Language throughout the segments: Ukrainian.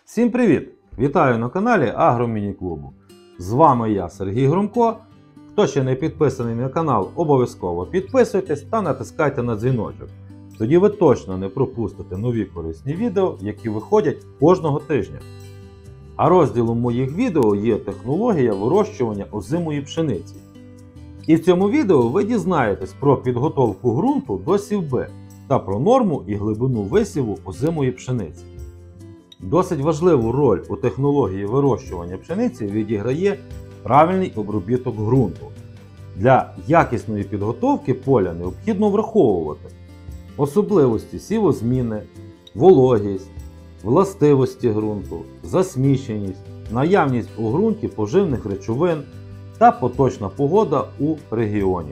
Всім привіт! Вітаю на каналі Агромініклубу. З вами я, Сергій Громко. Хто ще не підписаний на канал, обов'язково підписуйтесь та натискайте на дзвіночок. Тоді ви точно не пропустите нові корисні відео, які виходять кожного тижня. А розділом моїх відео є технологія вирощування озимої пшениці. І в цьому відео ви дізнаєтесь про підготовку ґрунту до сівби та про норму і глибину висіву озимої пшениці. Досить важливу роль у технології вирощування пшениці відіграє правильний обробіток ґрунту. Для якісної підготовки поля необхідно враховувати особливості сівозміни, вологість, властивості ґрунту, засміченість, наявність у ґрунті поживних речовин та поточна погода у регіоні.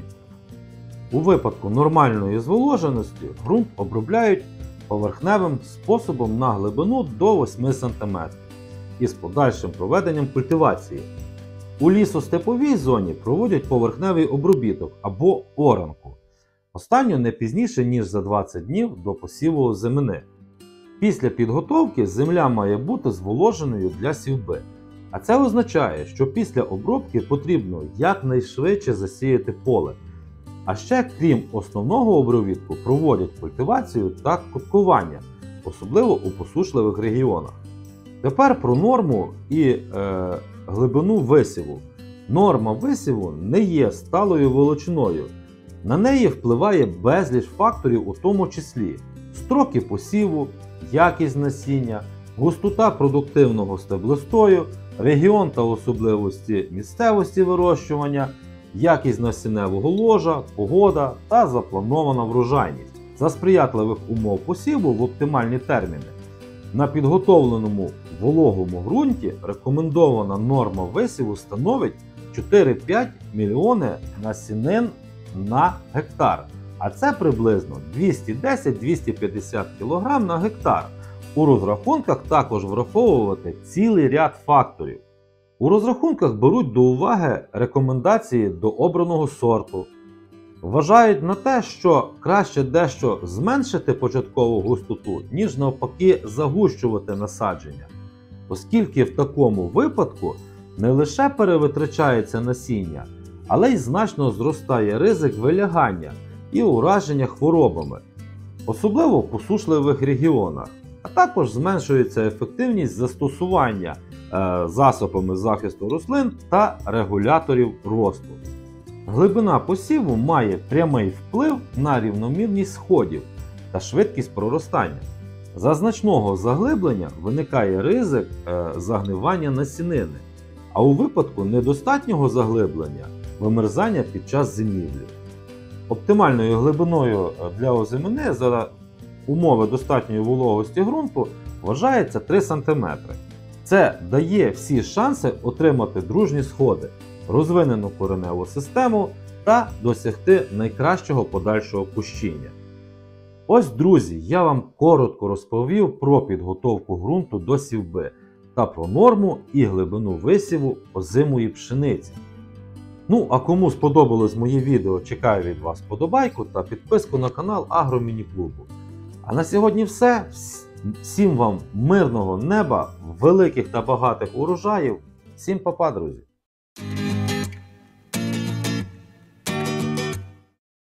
У випадку нормальної зволоженості ґрунт обробляють поверхневим способом на глибину до 8 см із подальшим проведенням культивації. У лісостеповій зоні проводять поверхневий обробіток або оранку. Останню не пізніше, ніж за 20 днів до посіву озимини. Після підготовки земля має бути зволоженою для сівби. А це означає, що після обробки потрібно якнайшвидше засіяти поле. А ще, крім основного обробітку, проводять культивацію та куткування, особливо у посушливих регіонах. Тепер про норму і глибину висіву. Норма висіву не є сталою величиною. На неї впливає безліч факторів, у тому числі строки посіву, якість насіння, густота продуктивного стеблостою, регіон та особливості місцевості вирощування, якість насінневого ложа, погода та запланована врожайність. За сприятливих умов посіву в оптимальні терміни на підготовленому вологому ґрунті рекомендована норма висіву становить 4-5 мільйони насінин на гектар, а це приблизно 210-250 кг на гектар. У розрахунках також враховувати цілий ряд факторів. У розрахунках беруть до уваги рекомендації до обраного сорту. Вважають на те, що краще дещо зменшити початкову густоту, ніж навпаки загущувати насадження. Оскільки в такому випадку не лише перевитрачається насіння, але й значно зростає ризик вилягання і ураження хворобами, особливо в посушливих регіонах. А також зменшується ефективність застосування засобами захисту рослин та регуляторів росту. Глибина посіву має прямий вплив на рівномірність сходів та швидкість проростання. За значного заглиблення виникає ризик загнивання насінини, а у випадку недостатнього заглиблення – вимерзання під час зимівлі. Оптимальною глибиною для озимини за умови достатньої вологості ґрунту вважається 3 см. Це дає всі шанси отримати дружні сходи, розвинену кореневу систему та досягти найкращого подальшого кущіння. Ось, друзі, я вам коротко розповів про підготовку ґрунту до сівби та про норму і глибину висіву озимої пшениці. Ну, а кому сподобалось моє відео, чекаю від вас вподобайку та підписку на канал Агромініклубу. А на сьогодні все. Всім вам мирного неба, великих та багатих урожаїв. Всім па-па, друзі!